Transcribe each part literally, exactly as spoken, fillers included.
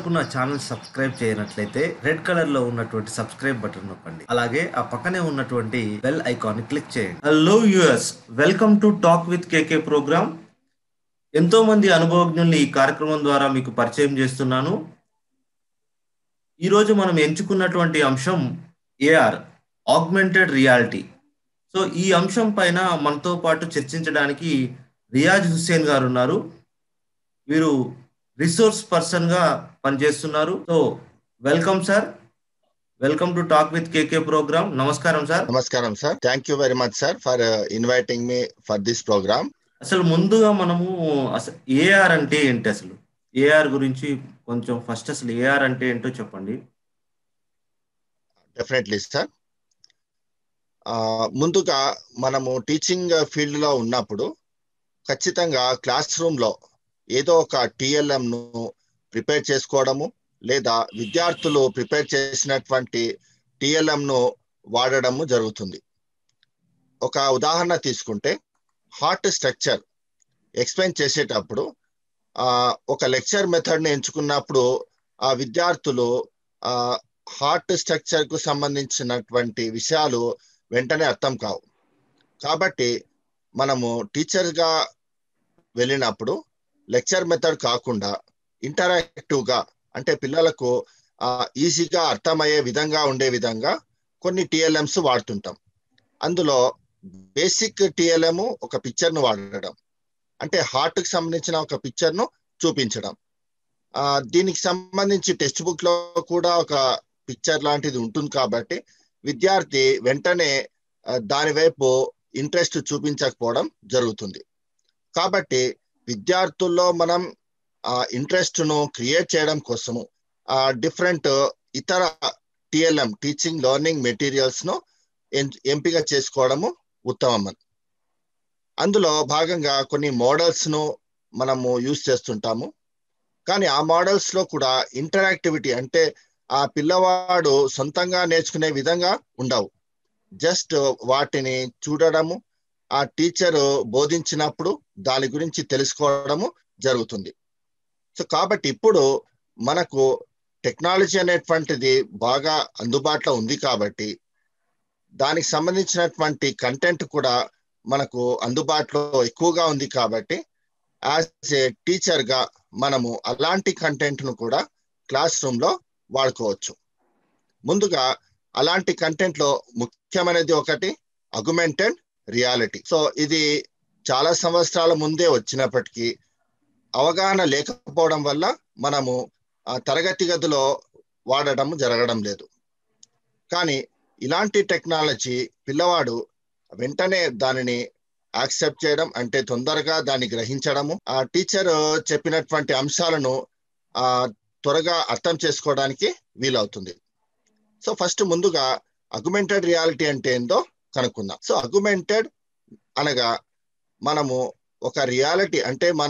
ఇంతవరకు నా channel subscribe చేయనట్లయితే రెడ్ కలర్ లో ఉన్నటువంటి సబ్స్క్రైబ్ బటన్ నొక్కండి. అలాగే ఆ పక్కనే ఉన్నటువంటి బెల్ ఐకాన్ ని క్లిక్ చేయండి. Hello us, welcome to talk with KK programme. ఎంతో మంది అనుభవజ్ఞుల్ని ఈ కార్యక్రమం ద్వారా మీకు పరిచయం చేస్తున్నాను. ఈరోజు మనం ఎంచుకున్నటువంటి అంశం ఏఆర్, ఆగ్మెంటెడ్ రియాలిటీ. సో ఈ అంశం పైన మనతో పాటు చర్చించడానికి రియాజ్ హుస్సేన్ గారు ఉన్నారు. వీరు రిసోర్స్ పర్సన్ గా పనిచేస్తున్నారు. So welcome sir, welcome to talk with KK programme. నమస్కారం సార్. నమస్కారం sir. Thank you very much sir for inviting me for this programme. అసలు ముందుగా మనము అసలు ఏఆర్ అంటే ఏంటి, అసలు ఏఆర్ గురించి కొంచెం ఫస్ట్ అసలు ఏఆర్ అంటే ఏంటో చెప్పండి. Definitely sir. ముందుగా మనము టీచింగ్ ఫీల్డ్ లో ఉన్నప్పుడు ఖచ్చితంగా క్లాస్ రూమ్ లో ఏదో ఒక టిఎల్ఎం ను ప్రిపేర్ చేసుకోవడము, లేదా విద్యార్థులు ప్రిపేర్ చేసినటువంటి టిఎల్ఎం ను వాడడము జరుగుతుంది. ఒక ఉదాహరణ తీసుకుంటే, హార్ట్ స్ట్రక్చర్ ఎక్స్ప్లెయిన్ చేసేటప్పుడు ఒక లెక్చర్ మెథడ్ని ఎంచుకున్నప్పుడు ఆ విద్యార్థులు హార్ట్ స్ట్రక్చర్ కు సంబంధించినటువంటి విషయాలు వెంటనే అర్థం కావు. కాబట్టి మనము టీచర్గా వెళ్ళినప్పుడు లెక్చర్ మెథడ్ కాకుండా ఇంటరాక్టివ్గా, అంటే పిల్లలకు ఈజీగా అర్థమయ్యే విధంగా ఉండే విధంగా కొన్ని టిఎల్ఎంస్ వాడుతుంటాం. అందులో బేసిక్ టిఎల్ఎం ఒక పిక్చర్ను వాడడం, అంటే హార్ట్కి సంబంధించిన ఒక పిక్చర్ను చూపించడం. దీనికి సంబంధించి టెక్స్ట్ బుక్ లో కూడా ఒక పిక్చర్ లాంటిది ఉంటుంది. కాబట్టి విద్యార్థి వెంటనే దాని వైపు ఇంట్రెస్ట్ చూపించకపోవడం జరుగుతుంది. కాబట్టి విద్యార్థుల్లో మనం ఇంట్రెస్ట్ ను క్రియేట్ చేయడం కోసము డిఫరెంట్ ఇతర టిఎల్ఎం, టీచింగ్ లెర్నింగ్ మెటీరియల్స్ ను ఎంపిక చేసుకోవడము ఉత్తమం. అందులో భాగంగా కొన్ని మోడల్స్ ను మనము యూజ్ చేస్తుంటాము. కానీ ఆ మోడల్స్ లో కూడా ఇంటరాక్టివిటీ, అంటే ఆ పిల్లవాడు సొంతంగా నేర్చుకునే విధంగా ఉండవు. జస్ట్ వాటిని చూడడము, ఆ టీచరు బోధించినప్పుడు దాని గురించి తెలుసుకోవడము జరుగుతుంది. సో కాబట్టి ఇప్పుడు మనకు టెక్నాలజీ అనేటువంటిది బాగా అందుబాటులో ఉంది. కాబట్టి దానికి సంబంధించినటువంటి కంటెంట్ కూడా మనకు అందుబాటులో ఎక్కువగా ఉంది. కాబట్టి యాజ్ ఏ టీచర్గా మనము అలాంటి కంటెంట్ను కూడా క్లాస్ రూమ్లో వాడుకోవచ్చు. ముందుగా అలాంటి కంటెంట్లో ముఖ్యమైనది ఒకటి అగ్మెంటెడ్ రియాలిటీ. సో ఇది చాలా సంవత్సరాల ముందే వచ్చినప్పటికీ అవగాహన లేకపోవడం వల్ల మనము తరగతి గదిలో వాడడం జరగడం లేదు. కానీ ఇలాంటి టెక్నాలజీ పిల్లవాడు వెంటనే దానిని యాక్సెప్ట్ చేయడం, అంటే తొందరగా దాన్ని గ్రహించడము, ఆ టీచర్ చెప్పినటువంటి అంశాలను ఆ త్వరగా అర్థం చేసుకోవడానికి వీలవుతుంది. సో ఫస్ట్ ముందుగా అగ్మెంటెడ్ రియాలిటీ అంటే ఏందో కనుక్కుందాం. సో అగ్మెంటెడ్ అనగా మనము ఒక రియాలిటీ, అంటే మన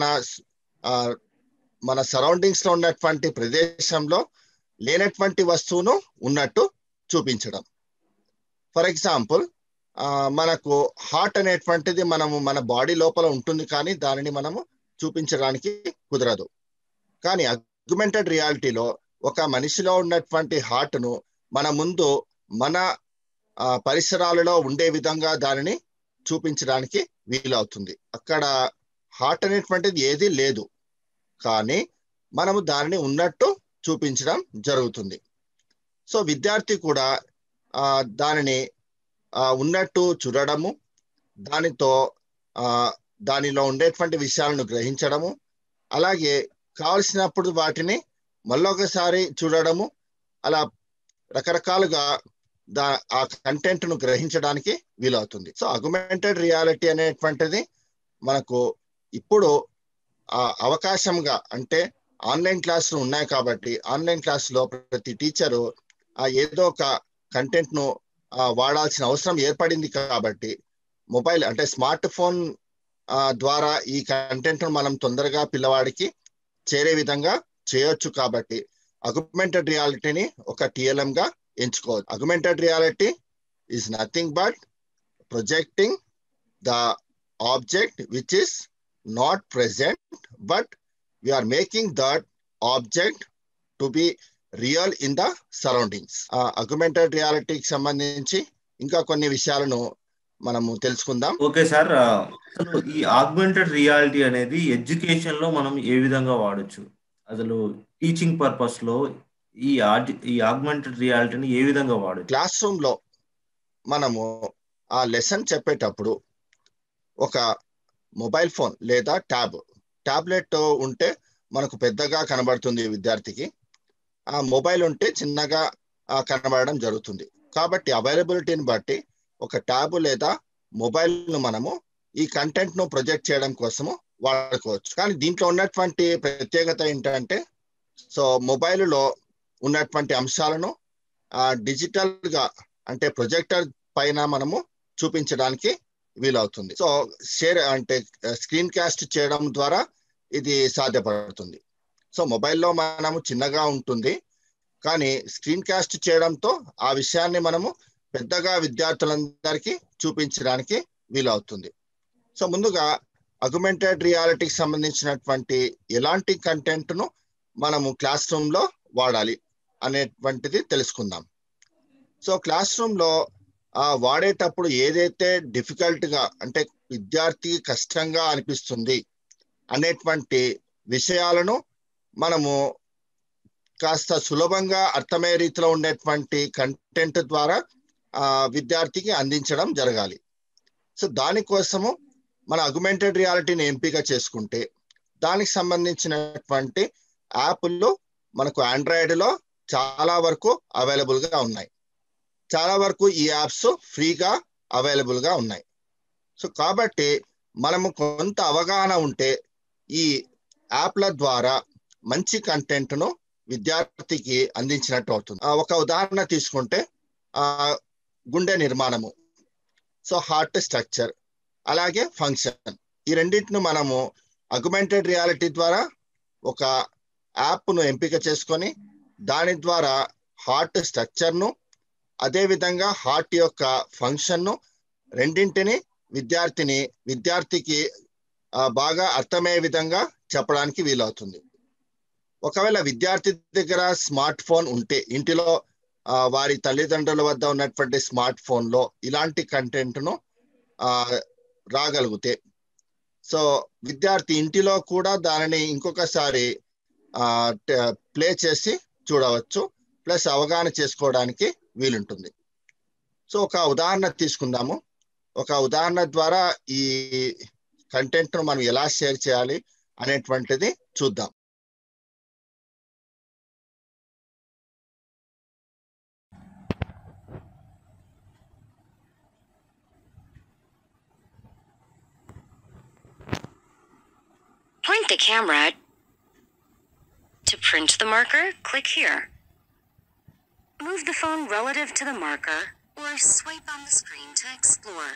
మన సరౌండింగ్స్ లో ఉన్నటువంటి ప్రదేశంలో లేనటువంటి వస్తువును ఉన్నట్టు చూపించడం. ఫర్ ఎగ్జాంపుల్, మనకు హార్ట్ అనేటువంటిది మనము మన బాడీ లోపల ఉంటుంది, కానీ దానిని మనము చూపించడానికి కుదరదు. కానీ అగ్మెంటెడ్ రియాలిటీలో ఒక మనిషిలో ఉన్నటువంటి హార్ట్ను మన ముందు మన పరిసరాలలో ఉండే విధంగా దానిని చూపించడానికి వీలవుతుంది. అక్కడ హార్ట్ అనేటువంటిది ఏది లేదు, కానీ మనము దానిని ఉన్నట్టు చూపించడం జరుగుతుంది. సో విద్యార్థి కూడా దానిని ఉన్నట్టు చూడడము, దానితో దానిలో ఉండేటువంటి విషయాలను గ్రహించడము, అలాగే కావలసినప్పుడు వాటిని మళ్ళొకసారి చూడడము, అలా రకరకాలుగా దా ఆ కంటెంట్ ను గ్రహించడానికి వీలవుతుంది. సో అగ్మెంటెడ్ రియాలిటీ అనేటువంటిది మనకు ఇప్పుడు ఆ అవకాశంగా, అంటే ఆన్లైన్ క్లాసులు ఉన్నాయి కాబట్టి ఆన్లైన్ క్లాసులో ప్రతి టీచరు ఆ ఏదో ఒక కంటెంట్ ను వాడాల్సిన అవసరం ఏర్పడింది. కాబట్టి మొబైల్, అంటే స్మార్ట్ ఫోన్ ద్వారా ఈ కంటెంట్ ను మనం తొందరగా పిల్లవాడికి చేరే విధంగా చేయొచ్చు. కాబట్టి అగ్మెంటెడ్ రియాలిటీని ఒక టిఎల్ఎం గా ఎంచుకోవచ్చు. Augmented reality is nothing but projecting the object which is not present, but we are making that object to be real in the surroundings. Augmented రియాలిటీకి సంబంధించి ఇంకా కొన్ని విషయాలను మనము తెలుసుకుందాం. ఓకే సార్, అసలు ఈ ఆగ్మెంటెడ్ రియాలిటీ అనేది ఎడ్యుకేషన్ లో మనం ఏ విధంగా వాడచ్చు, అసలు టీచింగ్ పర్పస్ లో ఈ ఈ ఆగ్మెంటెడ్ రియాలిటీని ఏ విధంగా వాడచ్చు? క్లాస్ రూమ్ లో మనము ఆ లెసన్ చెప్పేటప్పుడు ఒక మొబైల్ ఫోన్ లేదా ట్యాబ్ టాబ్లెట్ ఉంటే మనకు పెద్దగా కనబడుతుంది విద్యార్థికి, ఆ మొబైల్ ఉంటే చిన్నగా కనబడడం జరుగుతుంది. కాబట్టి అవైలబిలిటీని బట్టి ఒక ట్యాబ్ లేదా మొబైల్ను మనము ఈ కంటెంట్ను ప్రొజెక్ట్ చేయడం కోసము వాడుకోవచ్చు. కానీ దీంట్లో ఉన్నటువంటి ప్రత్యేకత ఏంటంటే, సో మొబైల్లో ఉన్నటువంటి అంశాలను డిజిటల్గా అంటే ప్రొజెక్టర్ పైన మనము చూపించడానికి వీలవుతుంది. సో షేర్ అంటే స్క్రీన్ కాస్ట్ చేయడం ద్వారా ఇది సాధ్యపడుతుంది. సో మొబైల్లో మనము చిన్నగా ఉంటుంది, కానీ స్క్రీన్ కాస్ట్ చేయడంతో ఆ విషయాన్ని మనము పెద్దగా విద్యార్థులందరికీ చూపించడానికి వీలవుతుంది. సో ముందుగా అగ్మెంటెడ్ రియాలిటీకి సంబంధించినటువంటి ఎలాంటి కంటెంట్ను మనము క్లాస్ రూమ్లో వాడాలి అనేటువంటిది తెలుసుకుందాం. సో క్లాస్ రూమ్లో వాడేటప్పుడు ఏదైతే డిఫికల్ట్గా అంటే విద్యార్థికి కష్టంగా అనిపిస్తుంది అనేటువంటి విషయాలను మనము కాస్త సులభంగా అర్థమయ్యే రీతిలో ఉండేటువంటి కంటెంట్ ద్వారా విద్యార్థికి అందించడం జరగాలి. సో దానికోసము మన అగ్మెంటెడ్ రియాలిటీని ఎంపిక చేసుకుంటే దానికి సంబంధించినటువంటి యాప్లు మనకు ఆండ్రాయిడ్లో చాలా వరకు అవైలబుల్గా ఉన్నాయి. చాలా వరకు ఈ యాప్స్ ఫ్రీగా అవైలబుల్గా ఉన్నాయి. సో కాబట్టి మనము కొంత అవగాహన ఉంటే ఈ యాప్ల ద్వారా మంచి కంటెంట్ను విద్యార్థికి అందించినట్టు అవుతుంది. ఒక ఉదాహరణ తీసుకుంటే గుండె నిర్మాణము, సో హార్ట్ స్ట్రక్చర్, అలాగే ఫంక్షన్, ఈ రెండింటిని మనము అగ్మెంటెడ్ రియాలిటీ ద్వారా ఒక యాప్ను ఎంపిక చేసుకొని దాని ద్వారా హార్ట్ స్ట్రక్చర్ను అదేవిధంగా హార్ట్ యొక్క ఫంక్షన్ను రెండింటిని విద్యార్థిని విద్యార్థికి బాగా అర్థమయ్యే విధంగా చెప్పడానికి వీలవుతుంది. ఒకవేళ విద్యార్థి దగ్గర స్మార్ట్ ఫోన్ ఉంటే ఇంటిలో వారి తల్లిదండ్రుల వద్ద ఉన్నటువంటి స్మార్ట్ ఫోన్లో ఇలాంటి కంటెంట్ను రాగలిగితే సో విద్యార్థి ఇంటిలో కూడా దానిని ఇంకొకసారి ప్లే చేసి చూడవచ్చు, ప్లస్ అవగాహన చేసుకోవడానికి వీలుంటుంది. సో ఒక ఉదాహరణ తీసుకుందాము. ఒక ఉదాహరణ ద్వారా ఈ కంటెంట్ను మనం ఎలా షేర్ చేయాలి అనేటువంటిది చూద్దాం. Point the camera to print the marker. Click here. Move the phone relative to the marker or swipe on the screen to explore.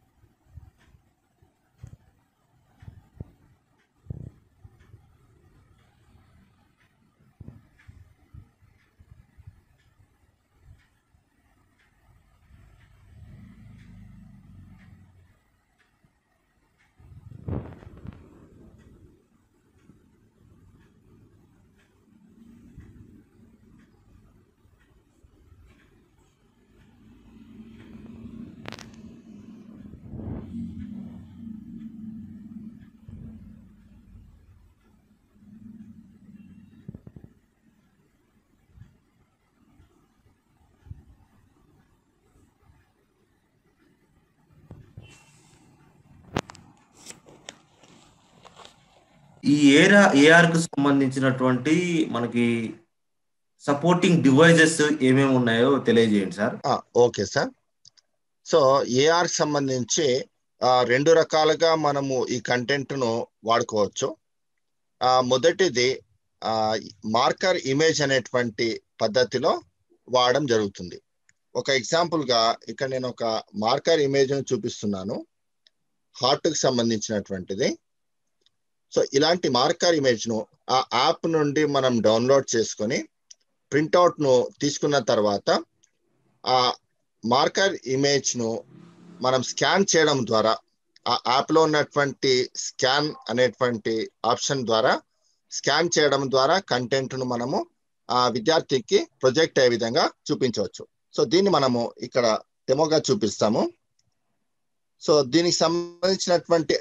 ఈ ఏరా ఏఆర్ కు సంబంధించినటువంటి మనకి సపోర్టింగ్ డివైజెస్ ఏమేమి ఉన్నాయో తెలియజేయండి sir. Okay sir. So AR సంబంధించి రెండు రకాలుగా మనము ఈ కంటెంట్ను వాడుకోవచ్చు. మొదటిది మార్కర్ ఇమేజ్ అనేటువంటి పద్ధతిలో వాడడం జరుగుతుంది. ఒక ఎగ్జాంపుల్గా ఇక్కడ నేను ఒక మార్కర్ ఇమేజ్ను చూపిస్తున్నాను, హార్ట్కి సంబంధించినటువంటిది. సో ఇలాంటి మార్కర్ ఇమేజ్ను ఆ యాప్ నుండి మనం డౌన్లోడ్ చేసుకొని ప్రింట్అవుట్ను తీసుకున్న తర్వాత ఆ మార్కర్ ఇమేజ్ను మనం స్కాన్ చేయడం ద్వారా ఆ యాప్లో ఉన్నటువంటి స్కాన్ అనేటువంటి ఆప్షన్ ద్వారా స్కాన్ చేయడం ద్వారా కంటెంట్ను మనము ఆ విద్యార్థికి ప్రొజెక్ట్ అయ్యే విధంగా చూపించవచ్చు. సో దీన్ని మనము ఇక్కడ డెమోగా చూపిస్తాము. సో దీనికి సంబంధించినటువంటి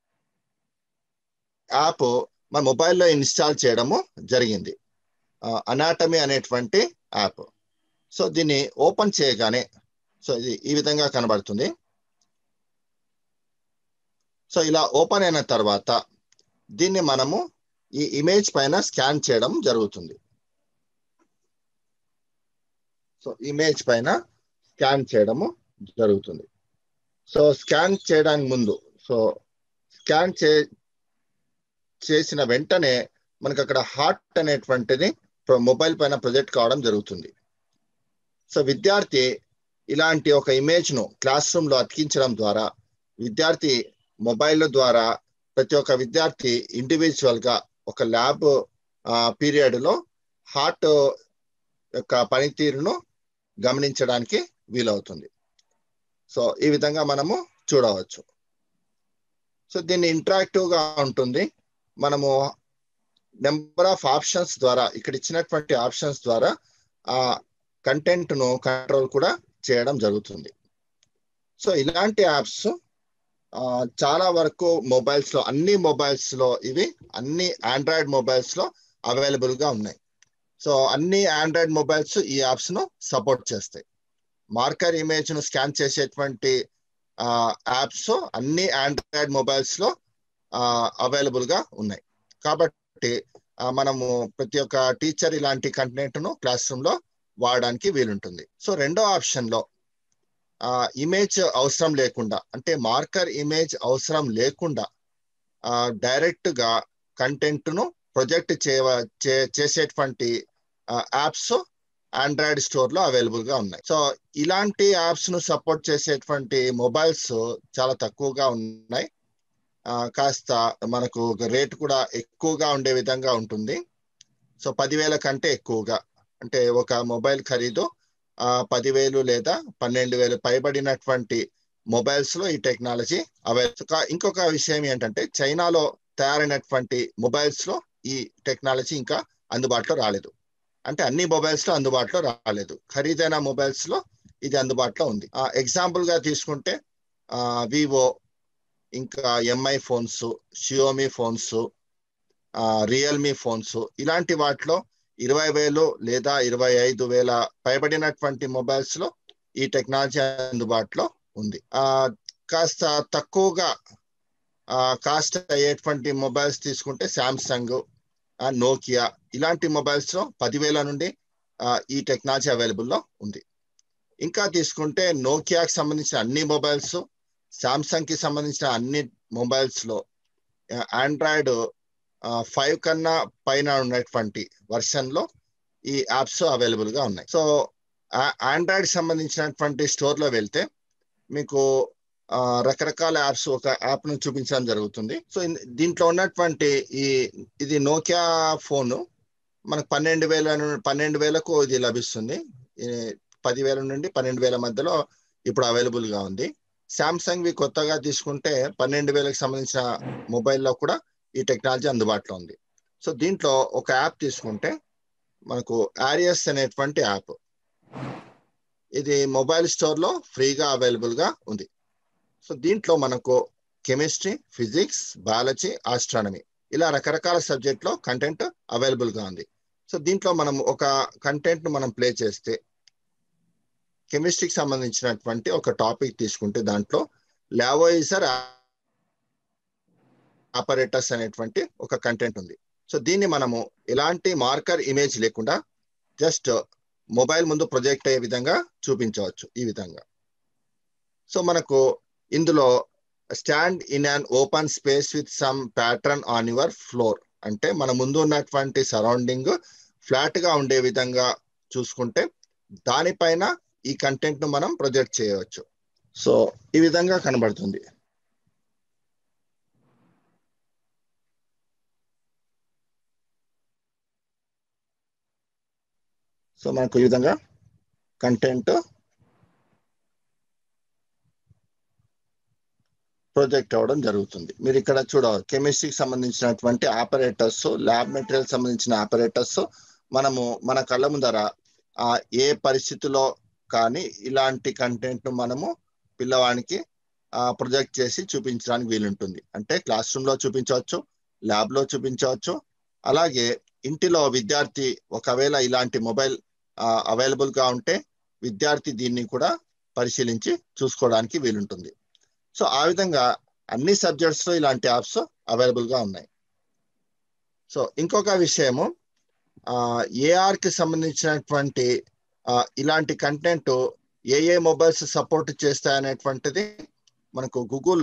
యాప్ మన మొబైల్లో ఇన్స్టాల్ చేయడము జరిగింది, అనాటమీ అనేటువంటి యాప్. సో దీన్ని ఓపెన్ చేయగానే సో ఇది ఈ విధంగా కనబడుతుంది. సో ఇలా ఓపెన్ అయిన తర్వాత దీన్ని మనము ఈ ఇమేజ్ పైన స్కాన్ చేయడం జరుగుతుంది. సో ఇమేజ్ పైన స్కాన్ చేయడము జరుగుతుంది. సో స్కాన్ చేయడానికి ముందు సో స్కాన్ చే చేసిన వెంటనే మనకు అక్కడ హార్ట్ అనేటువంటిది మొబైల్ పైన ప్రొజెక్ట్ కావడం జరుగుతుంది. సో విద్యార్థి ఇలాంటి ఒక ఇమేజ్ ను క్లాస్ రూమ్ లో అతికించడం ద్వారా విద్యార్థి మొబైల్ ద్వారా ప్రతి ఒక్క విద్యార్థి ఇండివిజువల్ గా ఒక ల్యాబ్ పీరియడ్ లో హార్ట్ యొక్క పనితీరును గమనించడానికి వీలవుతుంది. సో ఈ విధంగా మనము చూడవచ్చు. సో దీన్ని ఇంటరాక్టివ్ గా ఉంటుంది. మనము నెంబర్ ఆఫ్ ఆప్షన్స్ ద్వారా ఇక్కడ ఇచ్చినటువంటి ఆప్షన్స్ ద్వారా ఆ కంటెంట్ ను కంట్రోల్ కూడా చేయడం జరుగుతుంది. సో ఇలాంటి యాప్స్ చాలా వరకు మొబైల్స్ లో అన్ని మొబైల్స్ లో ఇవి అన్ని ఆండ్రాయిడ్ మొబైల్స్ లో అవైలబుల్ గా ఉన్నాయి. సో అన్ని ఆండ్రాయిడ్ మొబైల్స్ ఈ యాప్స్ ను సపోర్ట్ చేస్తాయి. మార్కర్ ఇమేజ్ ను స్కాన్ చేసేటువంటి యాప్స్ అన్ని ఆండ్రాయిడ్ మొబైల్స్ లో అవైలబుల్ గా ఉన్నాయి. కాబట్టి మనము ప్రతి ఒక్క టీచర్ ఇలాంటి కంటెంట్ ను క్లాస్ రూమ్ లో వాడడానికి వీలుంటుంది. సో రెండో ఆప్షన్ లో ఆ ఇమేజ్ అవసరం లేకుండా అంటే మార్కర్ ఇమేజ్ అవసరం లేకుండా ఆ డైరెక్ట్ గా కంటెంట్ ను ప్రొజెక్ట్ చేసేటువంటి యాప్స్ ఆండ్రాయిడ్ స్టోర్ లో అవైలబుల్ గా ఉన్నాయి. సో ఇలాంటి యాప్స్ ను సపోర్ట్ చేసేటువంటి మొబైల్స్ చాలా తక్కువగా ఉన్నాయి. కాస్త మనకు రేట్ కూడా ఎక్కువగా ఉండే విధంగా ఉంటుంది. సో పదివేల కంటే ఎక్కువగా అంటే ఒక మొబైల్ ఖరీదు ఆ పదివేలు లేదా పన్నెండు వేలు పైబడినటువంటి మొబైల్స్ లో ఈ టెక్నాలజీ అవైలబుల్. ఇంకొక విషయం ఏంటంటే చైనాలో తయారైనటువంటి మొబైల్స్ లో ఈ టెక్నాలజీ ఇంకా అందుబాటులో రాలేదు. అంటే అన్ని మొబైల్స్ లో అందుబాటులో రాలేదు. ఖరీదైన మొబైల్స్ లో ఇది అందుబాటులో ఉంది. ఎగ్జాంపుల్ గా తీసుకుంటే ఆ వివో, ఇంకా Mi phones, Xiaomi phones, Realme phones ఇలాంటి వాటిలో ఇరవై వేలు లేదా ఇరవై ఐదు వేల పైబడినటువంటి మొబైల్స్ లో ఈ టెక్నాలజీ అందుబాటులో ఉంది. ఆ కాస్త తక్కువగా ఆ కాస్ట్ అయ్యేటువంటి మొబైల్స్ తీసుకుంటే శాంసంగ్, నోకియా ఇలాంటి మొబైల్స్ లో పదివేల నుండి ఈ టెక్నాలజీ అవైలబుల్ లో ఉంది. ఇంకా తీసుకుంటే నోకియాకి సంబంధించిన అన్ని మొబైల్స్, శాంసంగ్ కి సంబంధించిన అన్ని మొబైల్స్ లో ఆండ్రాయిడ్ ఫైవ్ కన్నా పైన ఉన్నటువంటి వర్షన్ లో ఈ యాప్స్ అవైలబుల్ గా ఉన్నాయి. సో ఆండ్రాయిడ్ సంబంధించినటువంటి స్టోర్ లో వెళ్తే మీకు రకరకాల యాప్స్ ఒక యాప్ ను చూపించడం జరుగుతుంది. సో దీంట్లో ఉన్నటువంటి ఈ ఇది నోకియా ఫోన్ మనకు పన్నెండు వేల పన్నెండు వేలకు ఇది లభిస్తుంది. పదివేల నుండి పన్నెండు వేల మధ్యలో ఇప్పుడు అవైలబుల్ గా ఉంది. శాంసంగ్ వి కొత్తగా తీసుకుంటే పన్నెండు వేలకు సంబంధించిన మొబైల్లో కూడా ఈ టెక్నాలజీ అందుబాటులో ఉంది. సో దీంట్లో ఒక యాప్ తీసుకుంటే మనకు ఆరియస్ అనేటువంటి యాప్, ఇది మొబైల్ స్టోర్ లో ఫ్రీగా అవైలబుల్ గా ఉంది. సో దీంట్లో మనకు కెమిస్ట్రీ, ఫిజిక్స్, బయాలజీ, ఆస్ట్రానమీ ఇలా రకరకాల సబ్జెక్ట్ లో కంటెంట్ అవైలబుల్ గా ఉంది. సో దీంట్లో మనం ఒక కంటెంట్ మనం ప్లే చేస్తే కెమిస్ట్రీకి సంబంధించినటువంటి ఒక టాపిక్ తీసుకుంటే దాంట్లో లావోయిజర్ ఆపరేటర్స్ అనేటువంటి ఒక కంటెంట్ ఉంది. సో దీన్ని మనము ఎలాంటి మార్కర్ ఇమేజ్ లేకుండా జస్ట్ మొబైల్ ముందు ప్రొజెక్ట్ అయ్యే విధంగా చూపించవచ్చు ఈ విధంగా. సో మనకు ఇందులో stand in an open space with some pattern on your floor అంటే మన ముందు ఉన్నటువంటి సరౌండింగ్ ఫ్లాట్ గా ఉండే విధంగా చూసుకుంటే దానిపైన ఈ కంటెంట్ ను మనం ప్రొజెక్ట్ చేయవచ్చు. సో ఈ విధంగా కనబడుతుంది. సో మనకు ఈ విధంగా కంటెంట్ ప్రొజెక్ట్ అవ్వడం జరుగుతుంది. మీరు ఇక్కడ చూడవచ్చు కెమిస్ట్రీకి సంబంధించినటువంటి ఆపరేటర్స్, ల్యాబ్ మెటీరియల్ సంబంధించిన ఆపరేటర్స్, మనము మన కళ్ళ ముందర ఆ ఏ పరిస్థితిలో కానీ ఇలాంటి కంటెంట్ మనము పిల్లవానికి ఆ ప్రొజెక్ట్ చేసి చూపించడానికి వీలుంటుంది. అంటే క్లాస్ రూమ్ లో చూపించవచ్చు, ల్యాబ్ లో చూపించవచ్చు. అలాగే ఇంటిలో విద్యార్థి ఒకవేళ ఇలాంటి మొబైల్ అవైలబుల్ గా ఉంటే విద్యార్థి దీన్ని కూడా పరిశీలించి చూసుకోవడానికి వీలుంటుంది. సో ఆ విధంగా అన్ని సబ్జెక్ట్స్ లో ఇలాంటి యాప్స్ అవైలబుల్ గా ఉన్నాయి. సో ఇంకొక విషయము ఏఆర్ కి సంబంధించినటువంటి ఇలాంటి కంటెంట్ ఏ ఏ మొబైల్స్ సపోర్ట్ చేస్తాయనేటువంటిది మనకు గూగుల్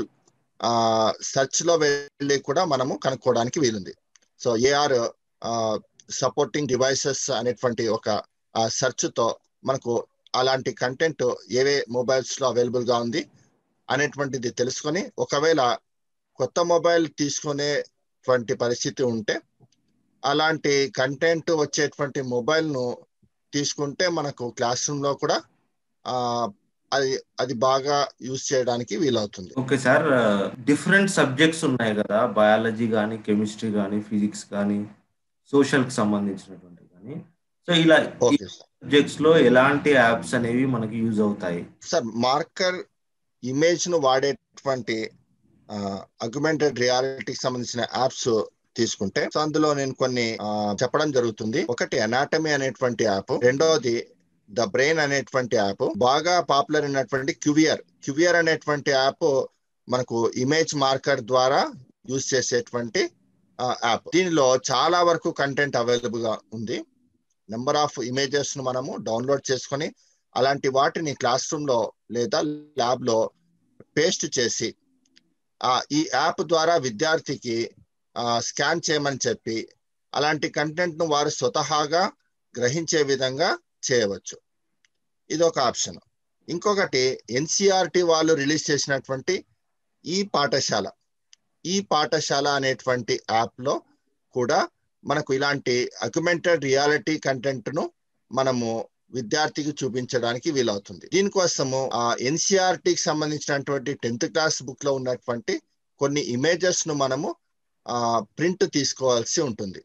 సెర్చ్ లో వెళ్ళి కూడా మనము కనుక్కోవడానికి వీలుంది. సో ఏఆర్ సపోర్టింగ్ డివైసెస్ అనేటువంటి ఒక సెర్చ్ తో మనకు అలాంటి కంటెంట్ ఏవే మొబైల్స్ లో అవైలబుల్ గా ఉంది అనేటువంటిది తెలుసుకొని ఒకవేళ కొత్త మొబైల్ తీసుకునేటువంటి పరిస్థితి ఉంటే అలాంటి కంటెంట్ వచ్చేటువంటి మొబైల్ ను తీసుకుంటే మనకు క్లాస్ రూమ్ లో కూడా ఆ అది అది బాగా యూజ్ చేయడానికి వీలవుతుంది. ఓకే సార్, డిఫరెంట్ సబ్జెక్ట్స్ ఉన్నాయి కదా, బయాలజీ కానీ, కెమిస్ట్రీ కానీ, ఫిజిక్స్ కానీ, సోషల్ కి సంబంధించినటువంటి కానీ. సో ఇలా సబ్జెక్ట్స్ లో ఎలాంటి యాప్స్ అనేవి మనకి యూజ్ అవుతాయి సార్? మార్కర్ ఇమేజ్ ను వాడేటువంటి అగ్మెంటెడ్ రియాలిటీకి సంబంధించిన యాప్స్ తీసుకుంటే సో అందులో నేను కొన్ని చెప్పడం జరుగుతుంది. ఒకటి అనాటమీ అనేటువంటి యాప్, రెండోది ద బ్రెయిన్ అనేటువంటి యాప్, బాగా పాపులర్ అయినటువంటి క్యూవియర్ క్యూవియర్ అనేటువంటి యాప్ మనకు ఇమేజ్ మార్కర్ ద్వారా యూజ్ చేసేటువంటి యాప్. దీనిలో చాలా వరకు కంటెంట్ అవైలబుల్ గా ఉంది. నెంబర్ ఆఫ్ ఇమేజెస్ ను మనము డౌన్లోడ్ చేసుకొని అలాంటి వాటిని క్లాస్ రూమ్ లో లేదా ల్యాబ్ లో పేస్ట్ చేసి ఆ ఈ యాప్ ద్వారా విద్యార్థికి స్కాన్ చేయమని చెప్పి అలాంటి కంటెంట్ ను వారు స్వతహాగా గ్రహించే విధంగా చేయవచ్చు. ఇది ఒక ఆప్షన్. ఇంకొకటి ఎన్సిఆర్టి వాళ్ళు రిలీజ్ చేసినటువంటి ఈ పాఠశాల ఈ పాఠశాల అనేటువంటి యాప్ లో కూడా మనకు ఇలాంటి అగ్మెంటెడ్ రియాలిటీ కంటెంట్ ను మనము విద్యార్థికి చూపించడానికి వీలవుతుంది. దీనికోసము ఆ ఎన్సిఆర్టికి సంబంధించినటువంటి టెన్త్ క్లాస్ బుక్ లో ఉన్నటువంటి కొన్ని ఇమేజెస్ ను మనము ఆ ప్రింట్ తీసుకోవాల్సి ఉంటుంది.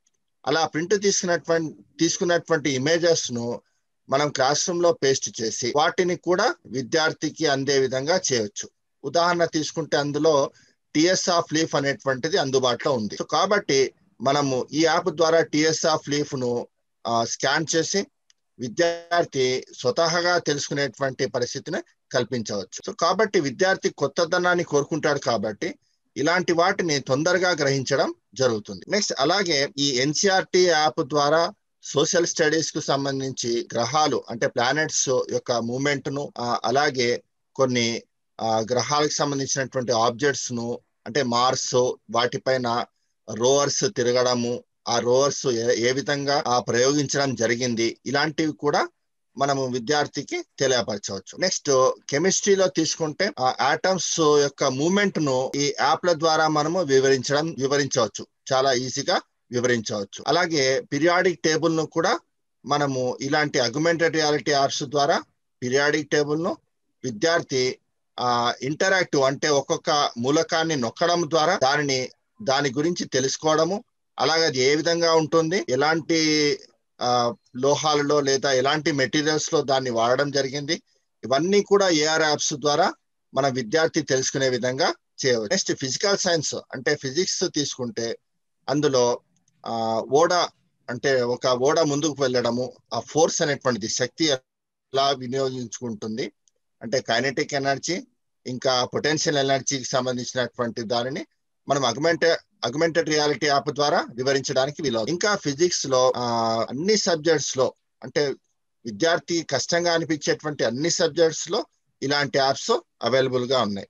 అలా ప్రింట్ తీసుకున్నటువంటి తీసుకున్నటువంటి ఇమేజెస్ ను మనం క్లాస్ రూమ్ లో పేస్ట్ చేసి వాటిని కూడా విద్యార్థికి అందే విధంగా చేయొచ్చు. ఉదాహరణ తీసుకుంటే అందులో టిఎస్ ఆఫ్ లీఫ్ అనేటువంటిది అందుబాటులో ఉంది. సో కాబట్టి మనము ఈ యాప్ ద్వారా టిఎస్ ఆఫ్ లీఫ్ ను స్కాన్ చేసి విద్యార్థి స్వతహాగా తెలుసుకునేటువంటి పరిస్థితిని కల్పించవచ్చు. సో కాబట్టి విద్యార్థి కొత్తదనాన్ని కోరుకుంటాడు కాబట్టి ఇలాంటి వాటిని తొందరగా గ్రహించడం జరుగుతుంది. నెక్స్ట్ అలాగే ఈ ఎన్సిఆర్టి యాప్ ద్వారా సోషల్ స్టడీస్ కు సంబంధించి గ్రహాలు అంటే ప్లానెట్స్ యొక్క మూవ్మెంట్ ను అలాగే కొన్ని గ్రహాలకు సంబంధించినటువంటి ఆబ్జెక్ట్స్ ను అంటే మార్స్ వాటిపైన రోవర్స్ తిరగడము, ఆ రోవర్స్ ఏ విధంగా ఆ ప్రయోగించడం జరిగింది, ఇలాంటివి కూడా మనము విద్యార్థికి తెలియపరచవచ్చు. నెక్స్ట్ కెమిస్ట్రీలో తీసుకుంటే ఆ ఆటమ్స్ యొక్క మూవ్మెంట్ ను ఈ యాప్ల ద్వారా మనము వివరించడం వివరించవచ్చు చాలా ఈజీగా వివరించవచ్చు. అలాగే పీరియాడిక్ టేబుల్ ను కూడా మనము ఇలాంటి అగ్మెంటెడ్ రియాలిటీ యాప్స్ ద్వారా పీరియాడిక్ టేబుల్ ను విద్యార్థి ఆ ఇంటరాక్టివ్ అంటే ఒక్కొక్క మూలకాన్ని నొక్కడం ద్వారా దానిని దాని గురించి తెలుసుకోవడము, అలాగే అది ఏ విధంగా ఉంటుంది, ఎలాంటి ఆ లోహాలలో లేదా ఎలాంటి మెటీరియల్స్ లో దాన్ని వాడడం జరిగింది, ఇవన్నీ కూడా ఏఆర్ యాప్స్ ద్వారా మన విద్యార్థి తెలుసుకునే విధంగా చేయవచ్చు. నెక్స్ట్ ఫిజికల్ సైన్స్ అంటే ఫిజిక్స్ తీసుకుంటే అందులో ఆ ఓడ అంటే ఒక ఓడ ముందుకు వెళ్ళడము, ఆ ఫోర్స్ అనేటువంటిది శక్తి ఎలా వినియోగించుకుంటుంది అంటే కైనెటిక్ ఎనర్జీ ఇంకా పొటెన్షియల్ ఎనర్జీకి సంబంధించినటువంటి దానిని మనం అగ్మెంటెడ్ అగ్మెంటెడ్ రియాలిటీ యాప్ ద్వారా వివరించడానికి వీలవుతుంది. ఇంకా ఫిజిక్స్ లో ఆ అన్ని సబ్జెక్ట్స్ లో అంటే విద్యార్థి కష్టంగా అనిపించేటువంటి అన్ని సబ్జెక్ట్స్ లో ఇలాంటి యాప్స్ అవైలబుల్ గా ఉన్నాయి.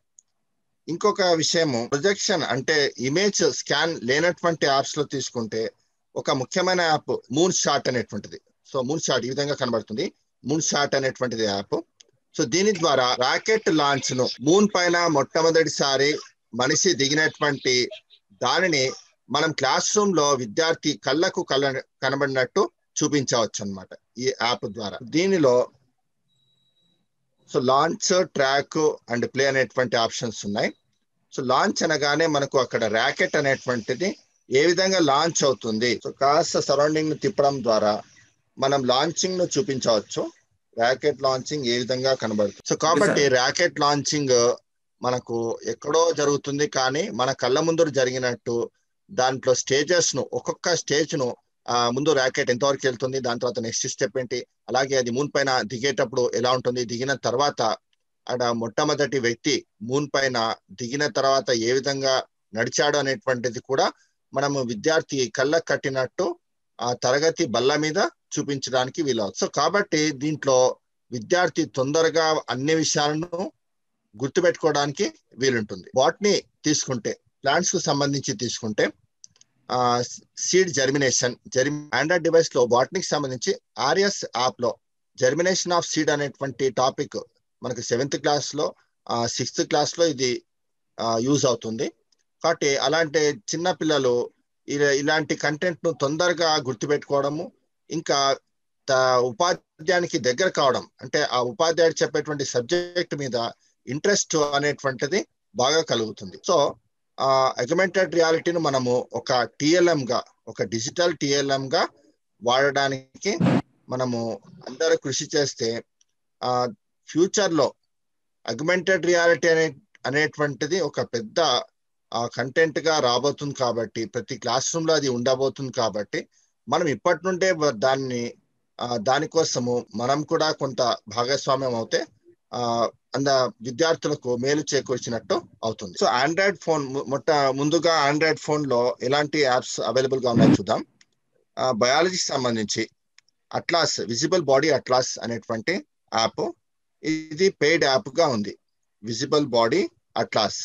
ఇంకొక విషయము ప్రొజెక్షన్ అంటే ఇమేజ్ స్కాన్ లేనటువంటి యాప్స్ లో తీసుకుంటే ఒక ముఖ్యమైన యాప్ మూన్ షాట్ అనేటువంటిది. సో మూన్ షాట్ ఈ విధంగా కనబడుతుంది. మూన్ షాట్ అనేటువంటిది యాప్. సో దీని ద్వారా రాకెట్ లాంచ్ ను మూన్ పైన మొట్టమొదటిసారి మనిషి దిగినటువంటి దానిని మనం క్లాస్ రూమ్ లో విద్యార్థి కళ్ళకు కళ్ళ కనబడినట్టు చూపించవచ్చు అన్నమాట ఈ యాప్ ద్వారా. దీనిలో so launch, track and play అనేటువంటి ఆప్షన్స్ ఉన్నాయి. సో లాంచ్ అనగానే మనకు అక్కడ రాకెట్ అనేటువంటిది ఏ విధంగా లాంచ్ అవుతుంది. సో కాస్త సరౌండింగ్ ను తిప్పడం ద్వారా మనం లాంచింగ్ ను చూపించవచ్చు. ర్యాకెట్ లాంచింగ్ ఏ విధంగా కనబడుతుంది. సో కాబట్టి ర్యాకెట్ లాంచింగ్ మనకు ఎక్కడో జరుగుతుంది, కానీ మన కళ్ళ ముందు జరిగినట్టు దాంట్లో స్టేజెస్ ను, ఒక్కొక్క స్టేజ్ ను ఆ ముందు ర్యాకెట్ ఎంతవరకు వెళ్తుంది, దాని తర్వాత నెక్స్ట్ స్టెప్ ఏంటి, అలాగే అది మూన్ పైన దిగేటప్పుడు ఎలా ఉంటుంది, దిగిన తర్వాత అక్కడ మొట్టమొదటి వ్యక్తి మూన్ పైన దిగిన తర్వాత ఏ విధంగా నడిచాడు అనేటువంటిది కూడా మనము విద్యార్థి కళ్ళకు కట్టినట్టు ఆ తరగతి బల్ల మీద చూపించడానికి వీలవుతుంది. సో కాబట్టి దీంట్లో విద్యార్థి తొందరగా అన్ని విషయాలను గుర్తుపెట్టుకోవడానికి వీలుంటుంది. బాటనీ తీసుకుంటే, ప్లాంట్స్ కు సంబంధించి తీసుకుంటే ఆ సీడ్ జర్మినేషన్ జర్మి ఆండ్రాయిడ్ డివైస్ లో బాటనీకి సంబంధించి ఆర్ఎస్ యాప్ లో జర్మినేషన్ ఆఫ్ సీడ్ అనేటువంటి టాపిక్ మనకు సెవెంత్ క్లాస్ లో సిక్స్త్ క్లాస్ లో ఇది యూజ్ అవుతుంది. కాబట్టి అలాంటి చిన్న పిల్లలు ఇలాంటి కంటెంట్ ను తొందరగా గుర్తుపెట్టుకోవడము, ఇంకా ఉపాధ్యాయునికి దగ్గర కావడం, అంటే ఆ ఉపాధ్యాయుడు చెప్పేటువంటి సబ్జెక్ట్ మీద ఇంట్రెస్ట్ అనేటువంటిది బాగా కలుగుతుంది. సో ఆ అగ్మెంటెడ్ రియాలిటీని మనము ఒక టిఎల్ఎం గా, ఒక డిజిటల్ టిఎల్ఎం గా వాడడానికి మనము అందరూ కృషి చేస్తే ఆ ఫ్యూచర్ లో అగ్మెంటెడ్ రియాలిటీ అనే అనేటువంటిది ఒక పెద్ద కంటెంట్ గా రాబోతుంది. కాబట్టి ప్రతి క్లాస్ రూమ్ లో అది ఉండబోతుంది. కాబట్టి మనం ఇప్పటి నుండే దాన్ని దానికోసము మనం కూడా కొంత భాగస్వామ్యం అవుతే ఆ అంద విద్యార్థులకు మేలు చేకూర్చినట్టు అవుతుంది. సో ఆండ్రాయిడ్ ఫోన్ మొట్ట ముందుగా ఆండ్రాయిడ్ ఫోన్ లో ఎలాంటి యాప్స్ అవైలబుల్ గా ఉన్నాయో చూద్దాం. బయాలజీకి సంబంధించి అట్లాస్, విజిబుల్ బాడీ అట్లాస్ అనేటువంటి యాప్, ఇది పెయిడ్ యాప్ గా ఉంది. Visible body atlas.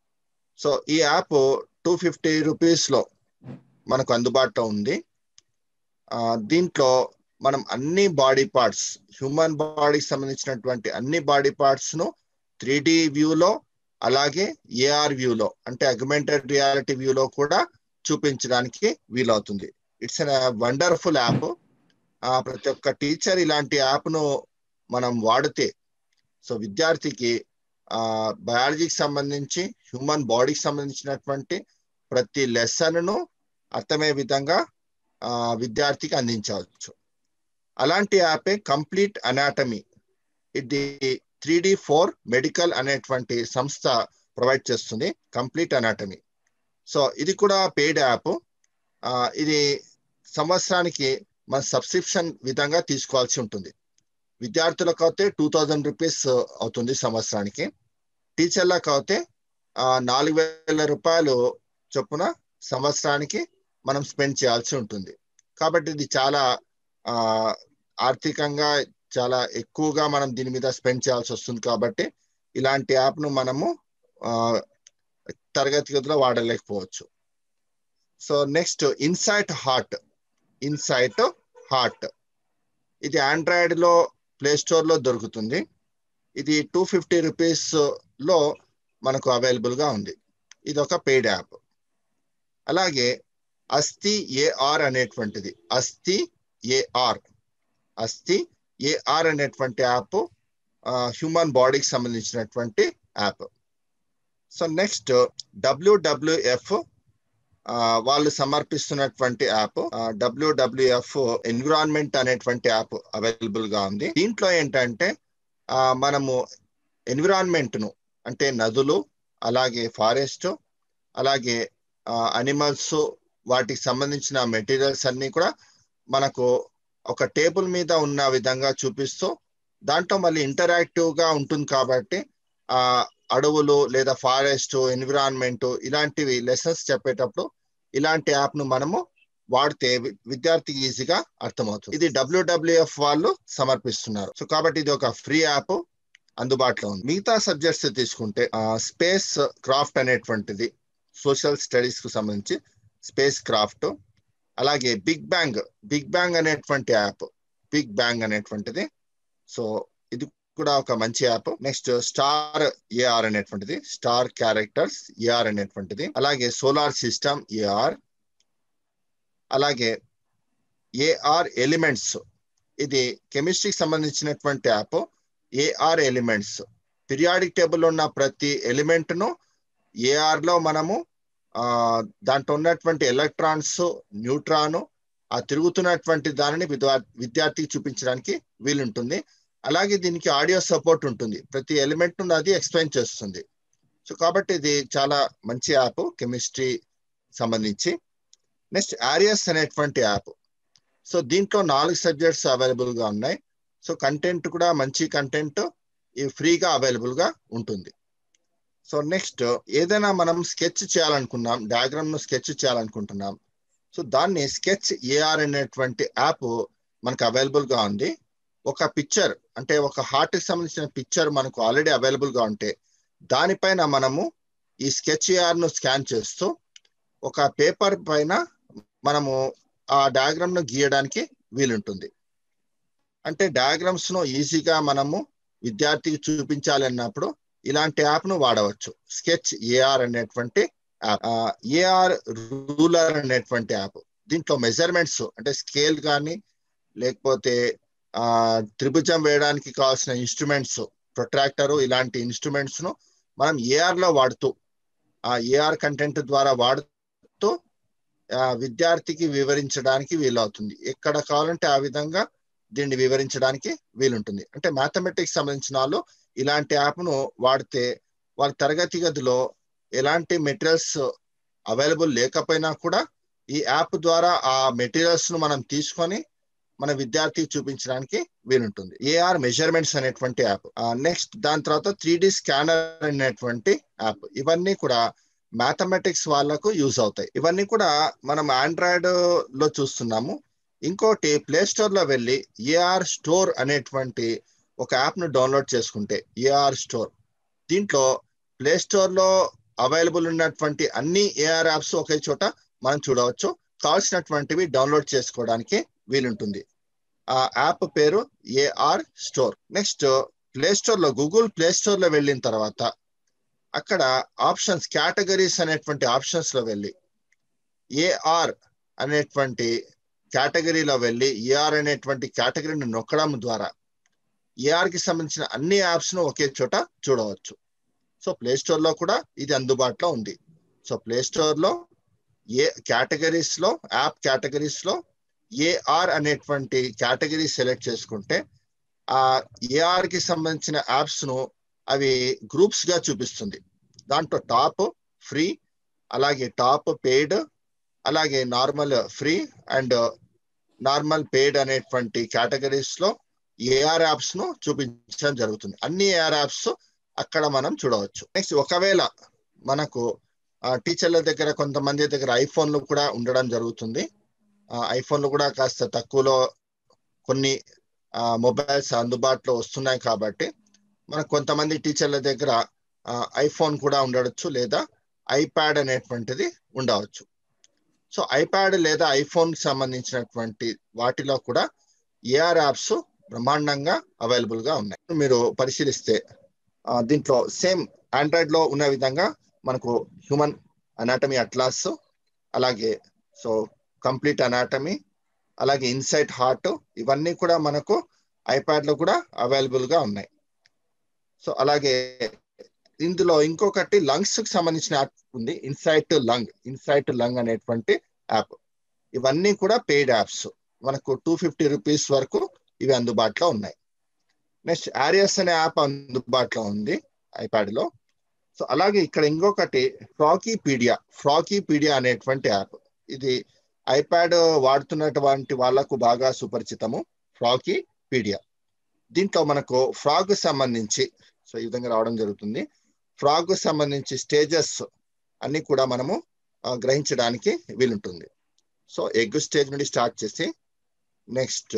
సో ఈ యాప్ టూ ఫిఫ్టీ రూపీస్ లో మనకు అందుబాటులో ఉంది. ఆ దీంట్లో మనం అన్ని బాడీ పార్ట్స్, హ్యూమన్ బాడీకి సంబంధించినటువంటి అన్ని బాడీ పార్ట్స్ ను త్రీ డి వ్యూలో, అలాగే ఏఆర్ వ్యూలో, అంటే అగ్మెంటెడ్ రియాలిటీ వ్యూలో కూడా చూపించడానికి వీలవుతుంది. It's a wonderful app. ప్రతి ఒక్క టీచర్ ఇలాంటి యాప్ ను మనం వాడితే సో విద్యార్థికి ఆ బయాలజీకి సంబంధించి, హ్యూమన్ బాడీకి సంబంధించినటువంటి ప్రతి లెసన్ ను అర్థమయ్యే విధంగా ఆ విద్యార్థికి అందించవచ్చు. అలాంటి యాపే కంప్లీట్ అనాటమీ, ఇది త్రీ డి ఫోర్ మెడికల్ అనేటువంటి సంస్థ ప్రొవైడ్ చేస్తుంది. Complete anatomy. సో ఇది కూడా పెయిడ్ యాప్. ఇది సంవత్సరానికి మన సబ్స్క్రిప్షన్ విధంగా తీసుకోవాల్సి ఉంటుంది. విద్యార్థులకు అయితే టూ థౌజండ్ రూపీస్ అవుతుంది సంవత్సరానికి. టీచర్లకు అయితే నాలుగు వేల రూపాయలు చొప్పున సంవత్సరానికి మనం స్పెండ్ చేయాల్సి ఉంటుంది. కాబట్టి ఇది చాలా ఆ ఆర్థికంగా చాలా ఎక్కువగా మనం దీని మీద స్పెండ్ చేయాల్సి వస్తుంది. కాబట్టి ఇలాంటి యాప్ను మనము ఆ తరగతి గదిలో వాడలేకపోవచ్చు. So next insight heart. Insight heart ఇది ఆండ్రాయిడ్ లో ప్లే స్టోర్ లో దొరుకుతుంది. ఇది టూ ఫిఫ్టీ రూపీస్ లో మనకు అవైలబుల్ గా ఉంది. ఇది ఒక పెయిడ్ యాప్. అలాగే అస్థి ఏఆర్ అనేటువంటిది, అస్థి ఏఆర్ అస్థి ఏఆర్ అనేటువంటి యాప్ హ్యూమన్ బాడీకి సంబంధించినటువంటి యాప్. సో నెక్స్ట్ డబ్ల్యూడబ్ల్యూఎఫ్ వాళ్ళు సమర్పిస్తున్నటువంటి యాప్, డబ్ల్యూడబ్ల్యూఎఫ్ ఎన్విరాన్మెంట్ అనేటువంటి యాప్ అవైలబుల్ గా ఉంది. దీంట్లో ఏంటంటే మనము ఎన్విరాన్మెంట్ ను, అంటే నదులు, అలాగే ఫారెస్ట్, అలాగే అనిమల్స్, వాటికి సంబంధించిన మెటీరియల్స్ అన్ని కూడా మనకు ఒక టేబుల్ మీద ఉన్న విధంగా చూపిస్తూ, దాంట్లో మళ్ళీ ఇంటరాక్టివ్ గా ఉంటుంది. కాబట్టి ఆ అడవులు లేదా ఫారెస్ట్, ఎన్విరాన్మెంట్ ఇలాంటివి లెసన్స్ చెప్పేటప్పుడు ఇలాంటి యాప్ ను మనము వాడితే విద్యార్థికి ఈజీగా అర్థమవుతుంది. ఇది డబ్ల్యూడబ్ల్యూఎఫ్ వాళ్ళు సమర్పిస్తున్నారు. సో కాబట్టి ఇది ఒక ఫ్రీ యాప్ అందుబాటులో ఉంది. మిగతా సబ్జెక్ట్స్ తీసుకుంటే స్పేస్ క్రాఫ్ట్ అనేటువంటిది సోషల్ స్టడీస్ కు సంబంధించి స్పేస్ క్రాఫ్ట్, అలాగే బిగ్ బ్యాంగ్ బిగ్ బ్యాంగ్ అనేటువంటి యాప్, బిగ్ బ్యాంగ్ అనేటువంటిది. సో ఇది కూడా ఒక మంచి యాప్. నెక్స్ట్ స్టార్ ఏఆర్ అనేటువంటిది, స్టార్ క్యారెక్టర్స్ ఏఆర్ అనేటువంటిది, అలాగే సోలార్ సిస్టమ్ ఏఆర్, అలాగే ఏఆర్ ఎలిమెంట్స్, ఇది కెమిస్ట్రీకి సంబంధించినటువంటి app. AR elements, periodic table ఉన్న ప్రతి ఎలిమెంట్ ను ఏఆర్ లో మనము ఆ దాంట్లో ఉన్నటువంటి ఎలక్ట్రాన్స్, న్యూట్రాన్, ఆ తిరుగుతున్నటువంటి దానిని విద్యార్థికి చూపించడానికి వీలుంటుంది. అలాగే దీనికి ఆడియో సపోర్ట్ ఉంటుంది, ప్రతి ఎలిమెంట్ నుండి అది ఎక్స్ప్లెయిన్ చేస్తుంది. సో కాబట్టి ఇది చాలా మంచి యాప్ కెమిస్ట్రీ సంబంధించి. నెక్స్ట్ ఆరియస్ అనేటువంటి యాప్. సో దీంట్లో నాలుగు సబ్జెక్ట్స్ అవైలబుల్ గా ఉన్నాయి. సో కంటెంట్ కూడా మంచి కంటెంట్ ఇది ఫ్రీగా అవైలబుల్ గా ఉంటుంది. సో నెక్స్ట్ ఏదైనా మనం స్కెచ్ చేయాలనుకున్నాం, డయాగ్రామ్ ను స్కెచ్ చేయాలనుకుంటున్నాం. సో దాన్ని స్కెచ్ ఏఆర్ అనేటువంటి యాప్ మనకు అవైలబుల్ గా ఉంది. ఒక పిక్చర్ అంటే ఒక హార్ట్ కి సంబంధించిన పిక్చర్ మనకు ఆల్రెడీ అవైలబుల్ గా ఉంటే దానిపైన మనము ఈ స్కెచ్ ఏఆర్ ను స్కాన్ చేస్తూ ఒక పేపర్ పైన మనము ఆ డయాగ్రామ్ ను గీయడానికి వీలుంటుంది. అంటే డయాగ్రామ్స్ ను ఈజీగా మనము విద్యార్థికి చూపించాలి అన్నప్పుడు ఇలాంటి యాప్ ను వాడవచ్చు. స్కెచ్ ఏఆర్ అనేటువంటి యాప్, ఏఆర్ రూలర్ అనేటువంటి యాప్. దీంట్లో మెజర్మెంట్స్ అంటే స్కేల్ కానీ లేకపోతే ఆ త్రిభుజం వేయడానికి కావాల్సిన ఇన్స్ట్రుమెంట్స్, ప్రొట్రాక్టర్, ఇలాంటి ఇన్స్ట్రుమెంట్స్ ను మనం ఏఆర్ లో వాడుతూ ఆ ఏఆర్ కంటెంట్ ద్వారా వాడుతూ విద్యార్థికి వివరించడానికి వీలవుతుంది. ఎక్కడ కావాలంటే ఆ విధంగా దీన్ని వివరించడానికి వీలుంటుంది. అంటే మ్యాథమెటిక్స్ సంబంధించిన వాళ్ళు ఇలాంటి యాప్ను వాడితే వాళ్ళ తరగతి గదిలో ఎలాంటి మెటీరియల్స్ అవైలబుల్ లేకపోయినా కూడా ఈ యాప్ ద్వారా ఆ మెటీరియల్స్ ను మనం తీసుకొని మన విద్యార్థికి చూపించడానికి వీలుంటుంది. ఏఆర్ మెజర్మెంట్స్ అనేటువంటి యాప్. నెక్స్ట్ దాని తర్వాత త్రీ డి స్కానర్ అనేటువంటి యాప్. ఇవన్నీ కూడా మ్యాథమెటిక్స్ వాళ్ళకు యూజ్ అవుతాయి. ఇవన్నీ కూడా మనం ఆండ్రాయిడ్ లో చూస్తున్నాము. ఇంకోటి ప్లే స్టోర్ లో వెళ్ళి ఏఆర్ స్టోర్ అనేటువంటి ఒక యాప్ ను డౌన్లోడ్ చేసుకుంటే, ఏఆర్ స్టోర్, దీంట్లో ప్లే స్టోర్ లో అవైలబుల్ ఉన్నటువంటి అన్ని ఏఆర్ యాప్స్ ఒకే చోట మనం చూడవచ్చు. కావాల్సినటువంటివి డౌన్లోడ్ చేసుకోవడానికి వీలుంటుంది. ఆ యాప్ పేరు AR store. Next Play Store లో గూగుల్ ప్లే స్టోర్ లో వెళ్ళిన తర్వాత అక్కడ ఆప్షన్స్, కేటగిరీస్ అనేటువంటి ఆప్షన్స్ లో వెళ్ళి ఏఆర్ అనేటువంటి కేటగిరీలో వెళ్ళి ఏఆర్ అనేటువంటి కేటగిరీని నొక్కడం ద్వారా ఏఆర్ కి సంబంధించిన అన్ని యాప్స్ ను ఒకే చోట చూడవచ్చు. సో ప్లే స్టోర్ లో కూడా ఇది అందుబాటులో ఉంది. సో ప్లే స్టోర్ లో ఏ కేటగిరీస్ లో, యాప్ కేటగిరీస్ లో ఏఆర్ అనేటువంటి కేటగిరీ సెలెక్ట్ చేసుకుంటే ఆ ఏఆర్ కి సంబంధించిన యాప్స్ ను అవి గ్రూప్స్ గా చూపిస్తుంది. దాంట్లో టాప్ ఫ్రీ, అలాగే టాప్ పెయిడ్, అలాగే normal free and normal paid అనేటువంటి కేటగిరీస్ లో ఏఆర్ యాప్స్ ను చూపించడం జరుగుతుంది. అన్ని ఏఆర్ యాప్స్ అక్కడ మనం చూడవచ్చు. నెక్స్ట్ ఒకవేళ మనకు టీచర్ల దగ్గర కొంతమంది దగ్గర ఐఫోన్లు కూడా ఉండడం జరుగుతుంది. ఐఫోన్లు కూడా కాస్త తక్కువలో కొన్ని మొబైల్స్ అందుబాటులో వస్తున్నాయి కాబట్టి మనకు కొంతమంది టీచర్ల దగ్గర ఐఫోన్ కూడా ఉండవచ్చు, లేదా ఐప్యాడ్ అనేటువంటిది ఉండవచ్చు. సో ఐప్యాడ్ లేదా ఐఫోన్ కి సంబంధించినటువంటి వాటిలో కూడా ఏఆర్ యాప్స్ బ్రహ్మాండంగా అవైలబుల్ గా ఉన్నాయి. మీరు పరిశీలిస్తే దీంట్లో సేమ్ ఆండ్రాయిడ్ లో ఉన్న విధంగా మనకు హ్యూమన్ అనాటమీ అట్లాస్, అలాగే సో కంప్లీట్ అనాటమీ, అలాగే ఇన్సైట్ హార్ట్, ఇవన్నీ కూడా మనకు ఐప్యాడ్ లో కూడా అవైలబుల్ గా ఉన్నాయి. సో అలాగే ఇందులో ఇంకొకటి లంగ్స్ కి సంబంధించిన యాప్ ఉంది, ఇన్సైట్ లంగ్. ఇన్సైట్ లంగ్ అనేటువంటి యాప్. ఇవన్నీ కూడా పెయిడ్ యాప్స్. మనకు టూ ఫిఫ్టీ రూపీస్ వరకు ఇవి అందుబాటులో ఉన్నాయి. నెక్స్ట్ ఆరియస్ అనే యాప్ అందుబాటులో ఉంది ఐప్యాడ్ లో. సో అలాగే ఇక్కడ ఇంకొకటి ఫ్రాకీపీడియా. ఫ్రాకీపీడియా అనేటువంటి యాప్. ఇది ఐప్యాడ్ వాడుతున్నటువంటి వాళ్లకు బాగా సుపరిచితము. ఫ్రాకీపీడియా. దీంట్లో మనకు ఫ్రాగ్ సంబంధించి సో ఈ విధంగా రావడం జరుగుతుంది. ఫ్రాగ్ సంబంధించి స్టేజెస్ అన్ని కూడా మనము గ్రహించడానికి వీలుంటుంది. సో ఎగ్ స్టేజ్ నుండి స్టార్ట్ చేసి నెక్స్ట్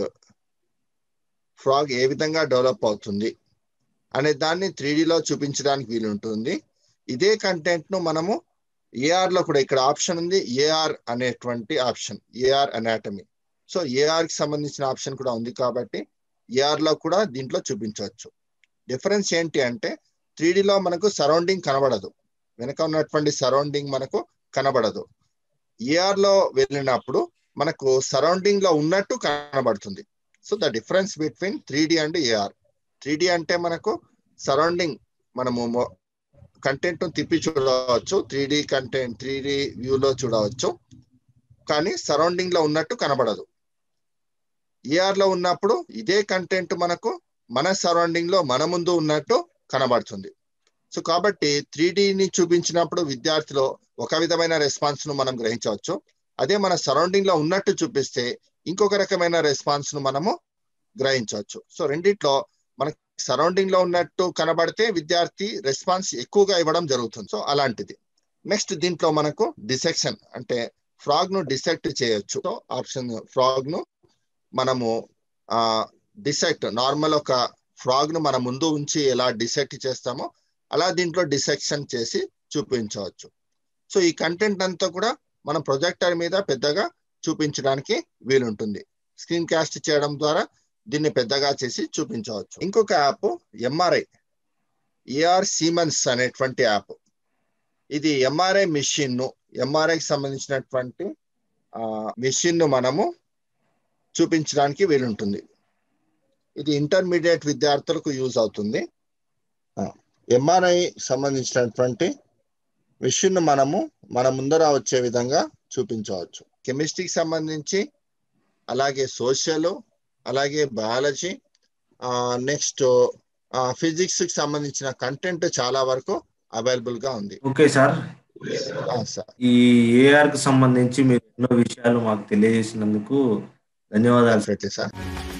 ఫ్రాగ్ ఏ విధంగా డెవలప్ అవుతుంది అనే దాన్ని త్రీ డిలో చూపించడానికి వీలుంటుంది. ఇదే కంటెంట్ ను మనము ఏఆర్ లో కూడా ఇక్కడ ఆప్షన్ ఉంది, ఏఆర్ అనేటువంటి option, AR anatomy. So AR కి సంబంధించిన ఆప్షన్ కూడా ఉంది కాబట్టి ఏఆర్ లో కూడా దీంట్లో చూపించవచ్చు. డిఫరెన్స్ ఏంటి అంటే త్రీ డిలో మనకు సరౌండింగ్ కనబడదు, వెనక ఉన్నటువంటి సరౌండింగ్ మనకు కనబడదు. ఏఆర్ లో వెళ్ళినప్పుడు మనకు సరౌండింగ్ లో ఉన్నట్టు కనబడుతుంది. So the difference between three D and AR. Three D అంటే మనకు సరౌండింగ్ మనము కంటెంట్ తిప్పి చూడవచ్చు, three D content three D వ్యూలో చూడవచ్చు, కానీ సరౌండింగ్ లో ఉన్నట్టు కనబడదు. ఏఆర్ లో ఉన్నప్పుడు ఇదే కంటెంట్ మనకు మన సరౌండింగ్ లో మన ముందు ఉన్నట్టు కనబడుతుంది. సో కాబట్టి త్రీ డిని చూపించినప్పుడు విద్యార్థిలో ఒక విధమైన రెస్పాన్స్ ను మనం గ్రహించవచ్చు. అదే మన సరౌండింగ్ లో ఉన్నట్టు చూపిస్తే ఇంకొక రకమైన రెస్పాన్స్ ను మనము గ్రహించవచ్చు. సో రెండిట్లో మనకి సరౌండింగ్ లో ఉన్నట్టు కనబడితే విద్యార్థి రెస్పాన్స్ ఎక్కువగా ఇవ్వడం జరుగుతుంది. సో అలాంటిది. నెక్స్ట్ దీంట్లో మనకు డిసెక్షన్ అంటే ఫ్రాగ్ ను డిసెక్ట్ చేయొచ్చు. సో ఆప్షన్ ఫ్రాగ్ ను మనము ఆ డిసెక్ట్ నార్మల్ ఒక ఫ్రాగ్ ను మన ముందు ఉంచి ఎలా డిసెక్ట్ చేస్తామో అలా దీంట్లో డిసెక్షన్ చేసి చూపించవచ్చు. సో ఈ కంటెంట్ అంతా కూడా మనం ప్రొజెక్టర్ మీద పెద్దగా చూపించడానికి వీలుంటుంది. స్క్రీన్ కాస్ట్ చేయడం ద్వారా దీన్ని పెద్దగా చేసి చూపించవచ్చు. ఇంకొక యాప్ ఎంఆర్ఐ ఏఆర్ సీమెన్స్ అనేటువంటి యాప్. ఇది ఎంఆర్ఐ మిషన్ ను ఎంఆర్ఐకి సంబంధించినటువంటి మిషన్ ను మనము చూపించడానికి వీలుంటుంది. ఇది ఇంటర్మీడియట్ విద్యార్థులకు యూజ్ అవుతుంది. ఎంఆర్ఐ సంబంధించినటువంటి మిషన్ ను మనము మన ముందర వచ్చే విధంగా చూపించవచ్చు. కెమిస్ట్రీకి సంబంధించి, అలాగే సోషల్, అలాగే బయాలజీ, నెక్స్ట్ ఫిజిక్స్ కి సంబంధించిన కంటెంట్ చాలా వరకు అవైలబుల్ గా ఉంది. ఓకే సార్, సార్ ఈ ఏఆర్ కి సంబంధించి మీరు ఎన్నో విషయాలు మాకు తెలియజేసినందుకు ధన్యవాదాలు సార్.